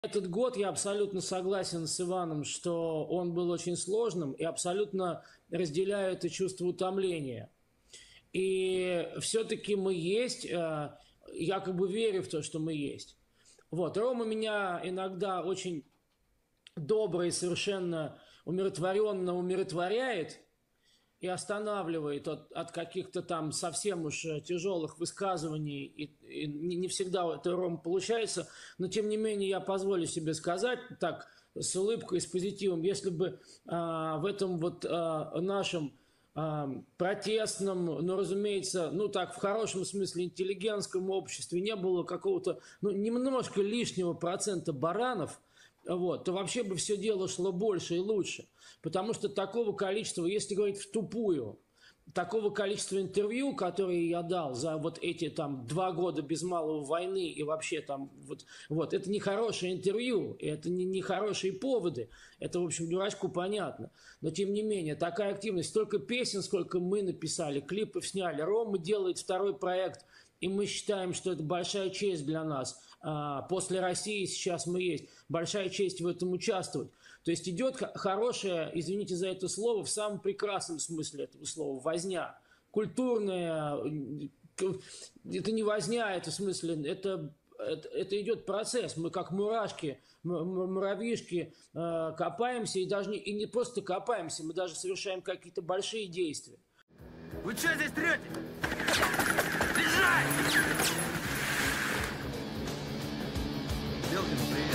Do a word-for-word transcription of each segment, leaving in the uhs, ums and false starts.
Этот год я абсолютно согласен с Иваном, что он был очень сложным, и абсолютно разделяю это чувство утомления. И все-таки мы есть, я как бы верю в то, что мы есть. Вот. Рома меня иногда очень добро и совершенно умиротворенно умиротворяет и останавливает от, от каких-то там совсем уж тяжелых высказываний, и, и не всегда это Рома получается, но тем не менее я позволю себе сказать так, с улыбкой, с позитивом, если бы а, в этом вот а, нашем а, протестном, ну, разумеется, ну так, в хорошем смысле интеллигентском обществе не было какого-то, ну, немножко лишнего процента баранов, вот, то вообще бы все дело шло больше и лучше. Потому что такого количества, если говорить в тупую, такого количества интервью, которые я дал за вот эти там два года без малого войны и вообще там вот, вот это не хорошее интервью, это не, не хорошие поводы, это, в общем, дурачку понятно. Но, тем не менее, такая активность, столько песен, сколько мы написали, клипов сняли, Рома делает второй проект, и мы считаем, что это большая честь для нас. После России сейчас мы есть. Большая честь в этом участвовать. То есть идет хорошая, извините за это слово, в самом прекрасном смысле этого слова, возня. Культурная, это не возня, это в смысле, это, это, это идет процесс. Мы как мурашки, муравьишки копаемся, и даже не, и не просто копаемся, мы даже совершаем какие-то большие действия. Вы что здесь трете? Бежать! Белкину привет.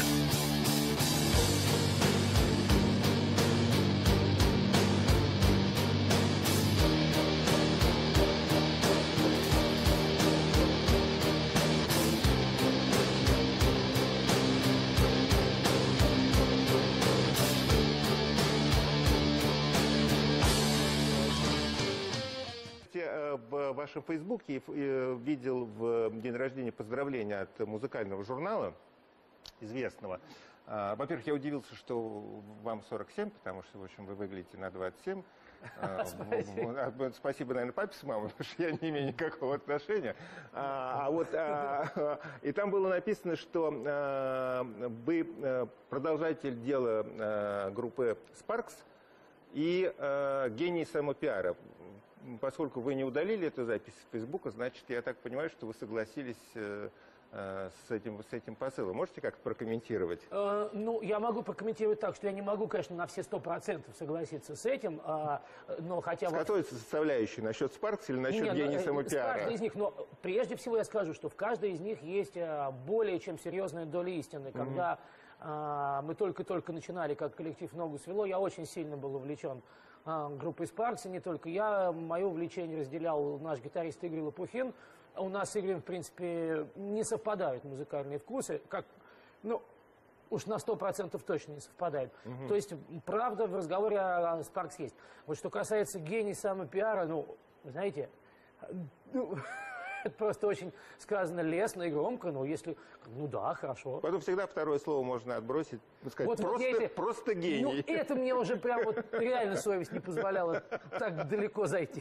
В вашем фейсбуке видел в день рождения поздравления от музыкального журнала известного. Во-первых, я удивился, что вам сорок семь, потому что, в общем, вы выглядите на двадцать семь. Спасибо. Спасибо, наверное, папе с мамой, потому что я не имею никакого отношения. А, а вот, а, и там было написано, что а, вы продолжатель дела группы Sparks и а, гений самопиара. Поскольку вы не удалили эту запись с Фейсбука, значит, я так понимаю, что вы согласились э, э, с, этим, с этим посылом. Можете как-то прокомментировать? Э, ну, я могу прокомментировать так, что я не могу, конечно, на все сто процентов согласиться с этим, э, но хотя бы... С какой составляющей? Насчет Спаркс или насчет гения самопиара? С каждой из них, но прежде всего я скажу, что в каждой из них есть более чем серьезная доля истины. Когда mm-hmm. э, мы только-только начинали, как коллектив «Ногу свело», я очень сильно был увлечен группой Sparks, и не только я. Мое увлечение разделял наш гитарист Игорь Лопухин. У нас с Игорем, в принципе, не совпадают музыкальные вкусы. Как, ну, уж на сто процентов точно не совпадают. Угу. То есть, правда, в разговоре о Sparks есть. Вот что касается гений самопиара, ну, вы знаете, ну, это просто очень сказано лестно и громко, но если, ну да, хорошо. Потом всегда второе слово можно отбросить, сказать, вот, просто, вот просто гений. Ну, это мне уже прям вот реально совесть не позволяла так далеко зайти.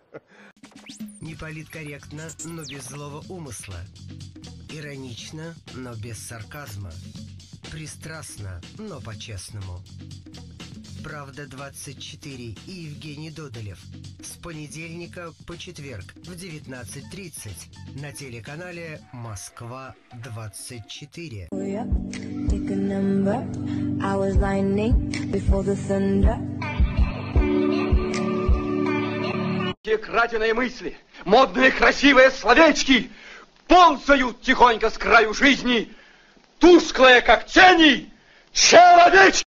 Не политкорректно, но без злого умысла. Иронично, но без сарказма. Пристрастно, но по-честному. Правда двадцать четыре и Евгений Додолев. С понедельника по четверг в девятнадцать тридцать на телеканале Москва двадцать четыре. Те краденые мысли, модные красивые словечки ползают тихонько с краю жизни, тусклые как тени, человечки!